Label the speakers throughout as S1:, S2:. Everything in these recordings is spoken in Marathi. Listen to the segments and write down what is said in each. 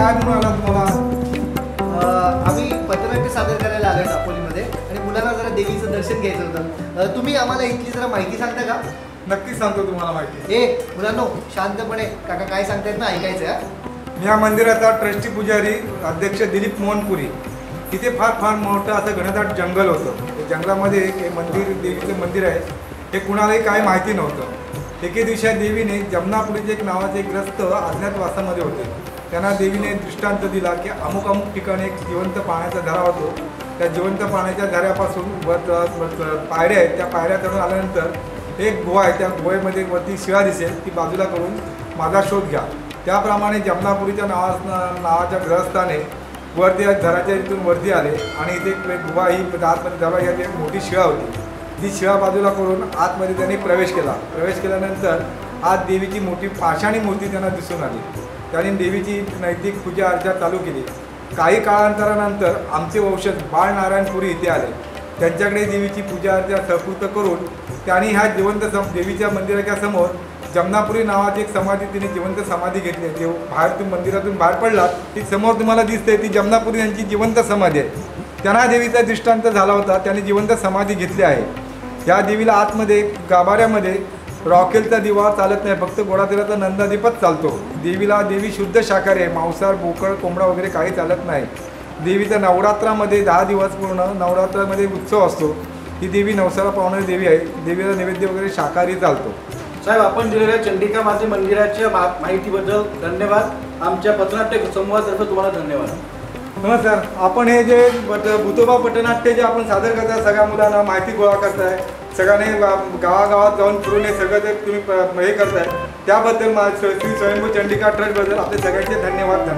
S1: काय म्हणून आला तुम्हाला?
S2: आम्ही पथनाट्य सादर करायला आलोय दापोलीमध्ये आणि मुलांना जरा देवीचं दर्शन घ्यायचं होतं. तुम्ही आम्हाला इथली जरा माहिती सांगता का?
S1: नक्कीच सांगतो तुम्हाला माहिती.
S2: मुलांनो शांतपणे काका काय सांगतायत ना ऐकायचं.
S1: मी या मंदिराचा ट्रस्टी पुजारी अध्यक्ष दिलीप मोहनपुरी. तिथे फार फार मोठं असं घनदाट जंगल होतं. त्या जंगलामध्ये हे मंदिर देवीचं मंदिर आहे हे कुणालाही काय माहिती नव्हतं. एके दिवशी देवीने जमनापुरीचे एक नावाचे ग्रस्त अज्ञातवासामध्ये होते. त्यांना देवीने दृष्टांत दिला की अमुक अमुक ठिकाणी एक जिवंत पाण्याचा झरा होतो. त्या जिवंत पाण्याच्या झऱ्यापासून पायऱ्या आहेत. त्या पायऱ्या चढून आल्यानंतर एक गुहा आहे. त्या गुहेमध्ये वरती शिळा दिसेल ती बाजूला करून माझा शोध घ्या. त्याप्रमाणे जमनापुरीच्या नावाच्या ग्रहस्थाने वरती झराच्या इथून वरती आले आणि इथे गुहा ही आतमध्ये दरवाजा याची एक मोठी शिळा होती. ती शिळा बाजूला करून आतमध्ये त्यांनी प्रवेश केला. प्रवेश केल्यानंतर आत देवीची मोठी पाषाणी मूर्ती त्यांना दिसून आली. त्यांनी देवीची नैतिक पूजा अर्चा चालू केली. काही काळांतरानंतर आमचे वंशज बाळ नारायणपुरी इथे आले. त्यांच्याकडे देवीची पूजा अर्चा सहकृत करून त्यांनी ह्या जिवंत देवीच्या मंदिराच्या समोर जमनापुरी नावाची एक समाधी तिने जिवंत समाधी घेतली. जे बाहेर तुम्ही मंदिरातून बाहेर पडलात ती समोर तुम्हाला दिसते ती जमनापुरी यांची जिवंत समाधी आहे. त्यांना देवीचा दृष्टांत झाला होता. त्यांनी जिवंत समाधी घेतली आहे. या देवीला आतमध्ये गाभाऱ्यामध्ये रॉकेलचा दिवा चालत नाही. फक्त गोडा तेलाचा नंदादीपच चालतो. देवी शुद्ध शाकाहारी आहे. मांसाहार बोकड कोंबडा वगैरे काही चालत नाही. देवीचा नवरात्रामध्ये 10 दिवस पूर्ण नवरात्रामध्ये उत्सव असतो. ही देवी नवसाला पावणारी देवी आहे. देवीला नैवेद्य वगैरे शाकाहारी चालतो.
S3: साहेब आपण दिलेल्या चंडिका माते मंदिराच्या माहितीबद्दल धन्यवाद. आमच्या पथनाट्य समूहातर्फे तुम्हाला धन्यवाद.
S1: नमस्कार. आपण हे जे भूतोबा पथनाट्य जे आपण सादर करताय सगळ्या मुलांना माहिती गोळा करताय सगळ्यांनी गावागावात जाऊन फिरून हे सगळं जे तुम्ही हे करताय त्याबद्दल श्री स्वयंभू चंडिका ट्रस्टबद्दल आपले सगळ्यांचे धन्यवाद.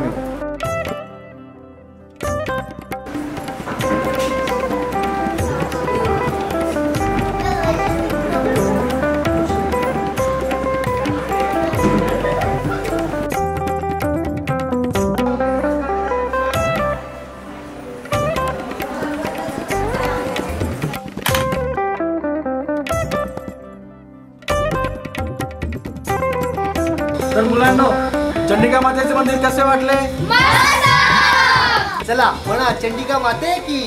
S3: तर मुलांनो चंडिका मातेचे मंदिर कसे वाटले?
S2: चला म्हणा चंडिका माते की.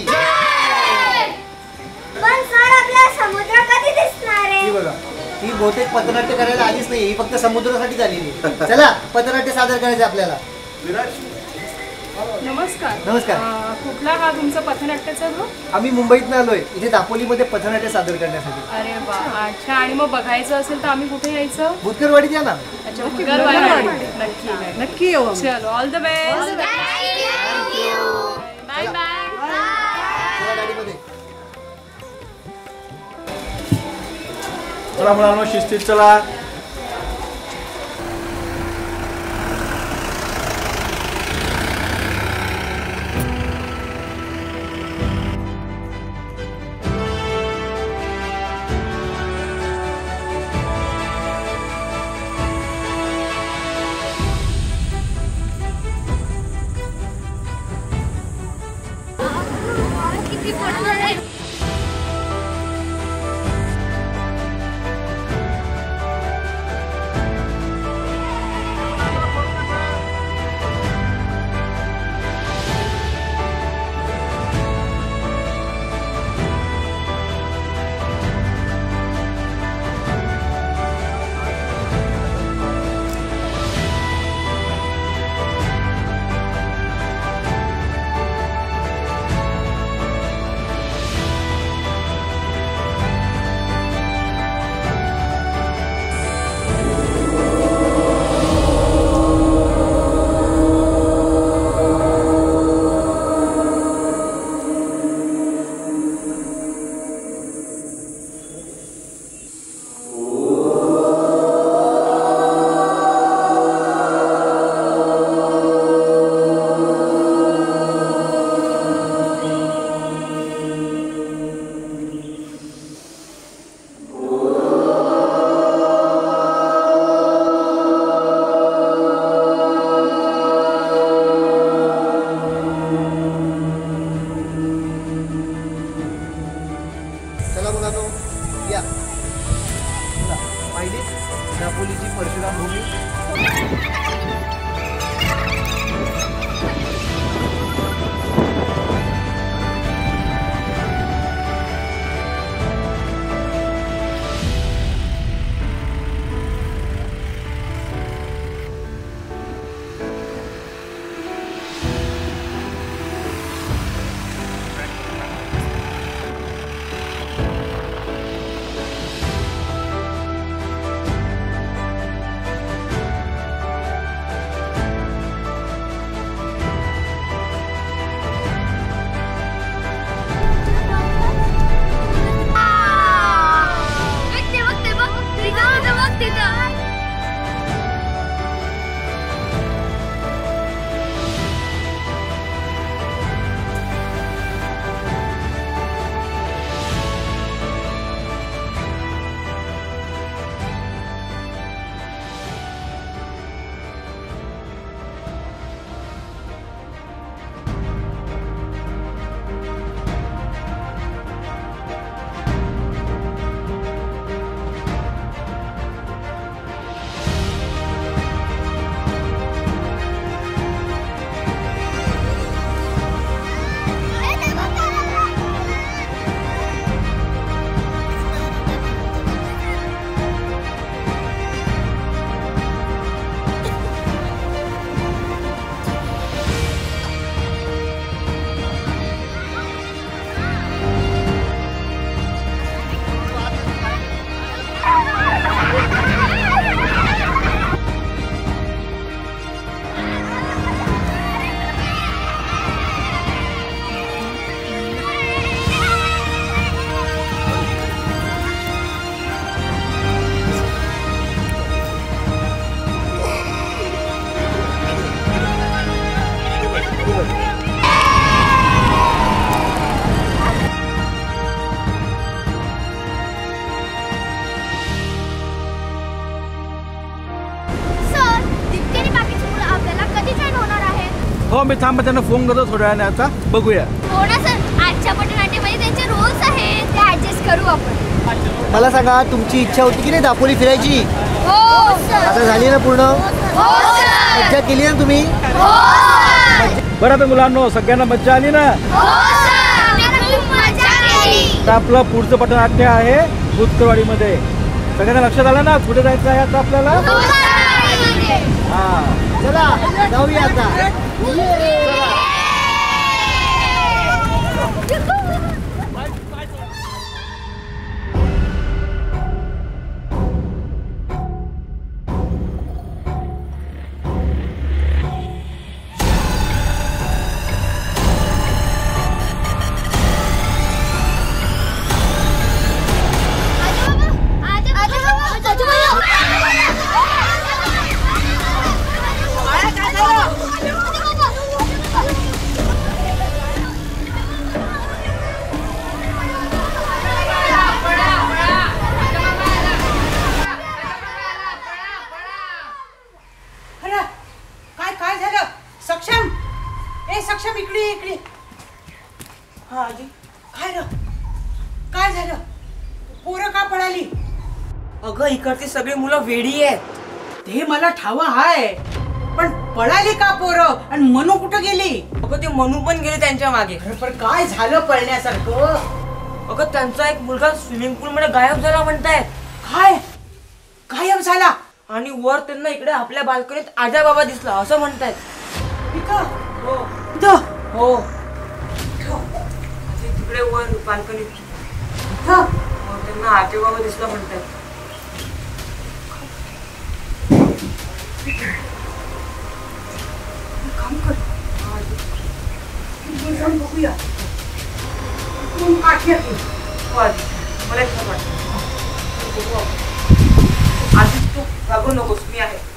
S4: पण सर आपल्याला समुद्र कधी दिसणार आहे?
S2: बघा ही बहुतेक पथनाट्य करायला आलीच नाही. ही फक्त समुद्रासाठीच आलेली. चला पथनाट्य सादर करायचं आपल्याला.
S5: नमस्कार.
S2: नमस्कार.
S5: कुठला हा तुमचा पथनाट्याचा ग्रुप?
S2: आम्ही मुंबईतून आलोय इथे दापोलीमध्ये पथनाट्य सादर करण्यासाठी.
S5: अरे वा. अच्छा. आणि मग बघायचं असेल तर आम्ही कुठे यायचं?
S2: भूतकरवाडीत या ना.
S5: अच्छा भूतकरवाडी. नक्की नक्की येऊ. चलो all the best. Bye bye.
S2: गाडीमध्ये
S3: चला मुलांनो शिस्तीत चला.
S4: किती मोठं आहे.
S3: हो मी थांबा त्यांना फोन करतो थोड्या वेळाने आता बघूया.
S4: हो ना सर, आजच्या पथनाट्यामध्ये त्यांचे रोल्स आहेत ते ऍडजस्ट करू आपण.
S2: मला सांगा तुमची इच्छा होती की नाही दापोली फिरायची?
S4: हो सर.
S2: आता झाली ना पूर्ण?
S4: हो सर.
S2: मज्जा केली ना तुम्ही?
S4: हो सर.
S3: बरं तर मुलांनो सगळ्यांना मज्जा आली ना?
S4: हो सर. आम्ही खूप मजा केली.
S3: तर आपलं पुढचं पथनाट्य आहे भूतकरवाडीमध्ये. सगळ्यांना लक्षात आलं ना कुठे जायचं आहे आता आपल्याला? हा
S2: चला जाऊया आता.
S6: काय झालं? सक्षम, ए सक्षम इकडे इकडे. हा आजी काय र? काय झालं? पोरं का पळाली?
S7: अगं इकडची सगळी मुलं वेडी आहेत.
S6: ते मला ठाव आहे, पण पळाली का पोरं? आणि मनू कुठं गेली?
S7: अगं ते मनू पण गेले त्यांच्या मागे.
S6: पण काय झालं पळण्यासारखं?
S7: अगं त्यांचा एक मुलगा स्विमिंग पूल मध्ये गायब झाला म्हणतायत.
S6: काय गायब झाला?
S7: आणि वर त्यांना इकडे आपल्या बाल्कनीत आजा बाबा दिसला असं म्हणतायत.
S6: इथं?
S7: हो
S6: इथं?
S7: हो तिकडे वर बाल्कनीत
S6: इथं?
S7: त्यांना आजा बाबा दिसला म्हणतायत.
S6: काम कर. जाऊन बघूया. कोण काठी आहे?
S7: हो आजी मला एक वाटतं आधी तू घाबरू नकोस मी आहे.